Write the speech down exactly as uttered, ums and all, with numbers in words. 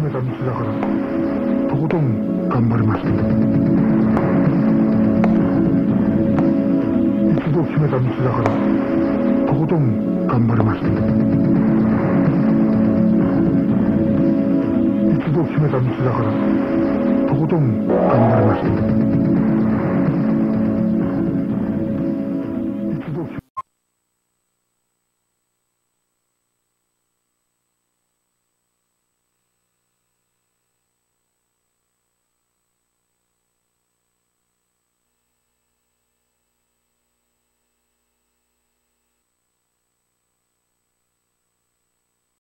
めた道だからとことん頑張りました。一度決めた道だからとことん頑張りました。一度決めた道だからとことん頑張りました。